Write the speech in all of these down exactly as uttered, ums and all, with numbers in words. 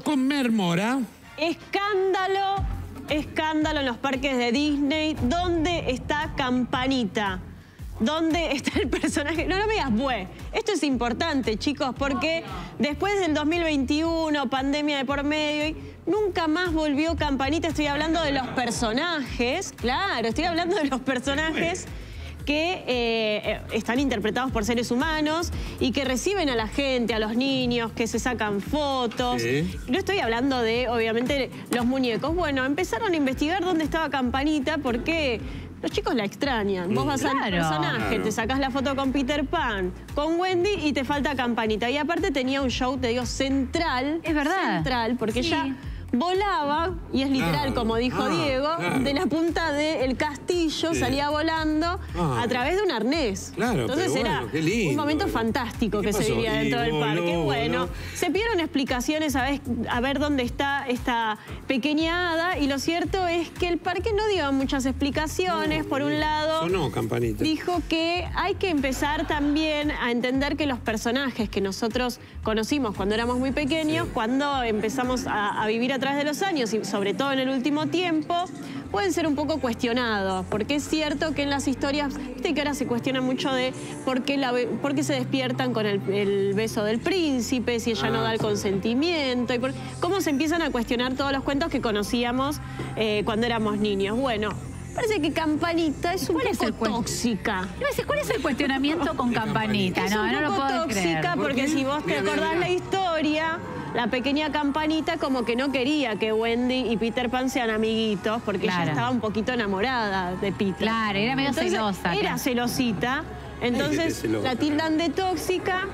con Mer Mora. Escándalo, escándalo en los parques de Disney. ¿Dónde está Campanita? ¿Dónde está el personaje? No, no me digas, bue. Esto es importante, chicos, porque después del dos mil veintiuno, pandemia de por medio, y nunca más volvió Campanita. Estoy hablando de los personajes, claro, estoy hablando de los personajes que eh, están interpretados por seres humanos y que reciben a la gente, a los niños, que se sacan fotos. Sí. No estoy hablando de, obviamente, los muñecos. Bueno, empezaron a investigar dónde estaba Campanita porque los chicos la extrañan. Vos vas claro. al personaje, claro. te sacás la foto con Peter Pan, con Wendy y te falta Campanita. Y aparte tenía un show, te digo, central. Es verdad. Central, porque sí. ella volaba, y es literal, ah, como dijo ah, Diego, claro. de la punta del castillo, sí. salía volando ah, a través de un arnés. Claro, entonces bueno, era lindo, un momento fantástico que se vivía dentro del parque. Bueno, se pidieron explicaciones a ver, a ver dónde está esta pequeña hada, y lo cierto es que el parque no dio muchas explicaciones. No, por un lado, sonó Campanita. Dijo que hay que empezar también a entender que los personajes que nosotros conocimos cuando éramos muy pequeños, sí. cuando empezamos a, a vivir a través de los años y sobre todo en el último tiempo, pueden ser un poco cuestionados, porque es cierto que en las historias, viste que ahora se cuestiona mucho de por qué, la, por qué se despiertan con el, el beso del príncipe, si ella ah, no da el sí. consentimiento, y por, cómo se empiezan a cuestionar todos los cuentos que conocíamos eh, cuando éramos niños. Bueno, parece que Campanita es un poco tóxica. ¿Cuál es el cuestionamiento con Campanita? Es no, un no poco lo puedo tóxica creer. porque ¿Por si vos te acordás la historia, la pequeña Campanita como que no quería que Wendy y Peter Pan sean amiguitos porque claro. ella estaba un poquito enamorada de Peter. Claro, era medio entonces, celosa. Era claro. celosita. Entonces celosa, la tildan de tóxica.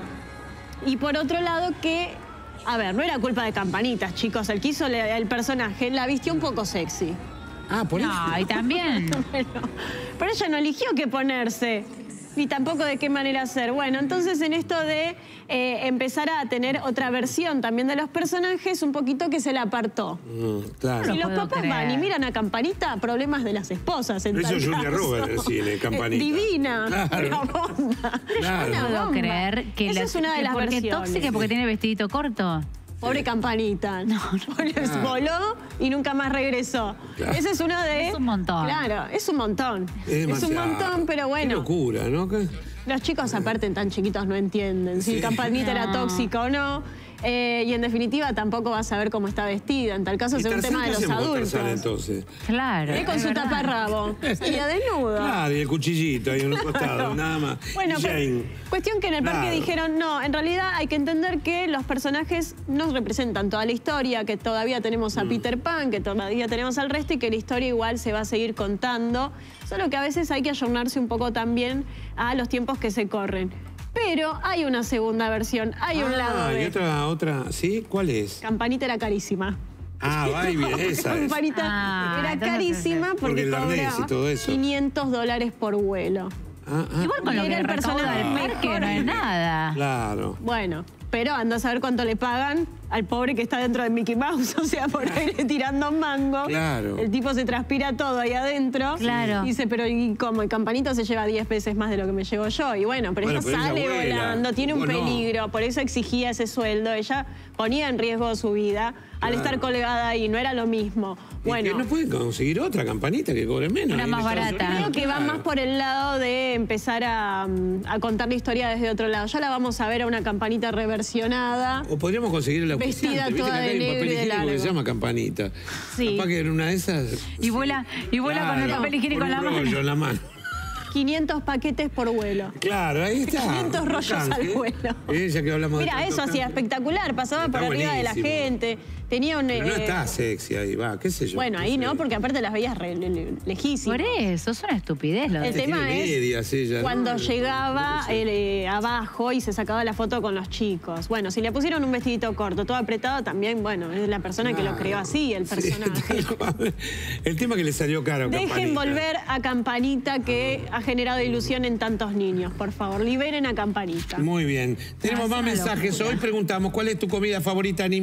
Y por otro lado que, a ver, no era culpa de Campanitas, chicos. El que hizo el personaje la vistió un poco sexy. Ah, por eso. No, y también. Bueno, pero ella no eligió qué ponerse, ni tampoco de qué manera hacer. Bueno, entonces en esto de eh, empezar a tener otra versión también de los personajes, un poquito que se la apartó. Mm, claro. Si los papás creer. van y miran a Campanita, problemas de las esposas. En Eso es Julia Roberts, sí, en Campanita. Divina, claro. una bomba. Claro. No puedo creer que Esa la, es una de las porque versiones. tóxica porque tiene vestidito corto. Pobre Campanita. No, no. Les voló y nunca más regresó. Claro. Ese es uno de... Es un montón. Claro, es un montón. Es, es un montón, pero bueno. Qué locura, ¿no? ¿Qué? Los chicos, aparte, tan chiquitos no entienden si sí. Campanita no. era tóxica o no. Eh, y en definitiva tampoco vas a ver cómo está vestida. En tal caso es un tema de los adultos. Tarzán, entonces? Claro. ¿Eh? Con su verdad. taparrabo. Sería desnudo. Claro, y el cuchillito ahí en un costado, claro. nada más. Bueno, pues, cuestión que en el parque claro. dijeron, no, en realidad hay que entender que los personajes no representan toda la historia, que todavía tenemos a mm. Peter Pan, que todavía tenemos al resto y que la historia igual se va a seguir contando. Solo que a veces hay que ayornarse un poco también a los tiempos que se corren. Pero hay una segunda versión, hay ah, un lado de... ¿Y otra, otra? ¿Sí? ¿Cuál es? Campanita era carísima. Ah, va y bien, esa Campanita ah, era carísima porque, porque cobraba y todo eso. quinientos dólares por vuelo. Ah, ah, Igual con lo que el personaje del parque no es nada. Claro. Bueno, pero anda a saber cuánto le pagan al pobre que está dentro de Mickey Mouse, o sea, por ahí le tirando mango. Claro. El tipo se transpira todo ahí adentro. Claro. Y dice, pero ¿y cómo? El Campanito se lleva diez veces más de lo que me llevo yo. Y bueno, pero bueno, ella pero sale ella volando, tiene un peligro, no. por eso exigía ese sueldo. Ella ponía en riesgo su vida al claro. estar colgada ahí, no era lo mismo. Bueno, ¿y que no pueden conseguir otra Campanita que cobre menos? Una más barata. Creo que va más por el lado de empezar a, a contar la historia desde otro lado. Ya la vamos a ver a una Campanita reversionada. O podríamos conseguir la vestida toda de negro y de largo. Que se llama Campanita. Sí. Capaz que en una de esas... Y vuela, y vuela claro, con el papel higiénico en la mano. en la mano. quinientos paquetes por vuelo. Claro, ahí está. quinientos rollos al vuelo. Ella que hablamos Mira, de eso hacía espectacular, pasaba está por arriba buenísimo. de la gente. Tenía un... Pero no eh, está sexy ahí, va, qué sé yo. Bueno, ahí no, porque aparte las veías re, le, le, lejísimas. Por eso, es una estupidez. Lo el tema es medias, ella, cuando ¿no? llegaba el, eh, abajo y se sacaba la foto con los chicos. Bueno, si le pusieron un vestidito corto, todo apretado, también, bueno, es la persona ah, que lo creó así, el personaje. Sí, el tema que le salió caro a Dejen Campanita. volver a Campanita, que ha generado ilusión en tantos niños. Por favor, liberen a Campanita. Muy bien. Tenemos más mensajes. Hoy preguntamos, ¿cuál es tu comida favorita, Nimi?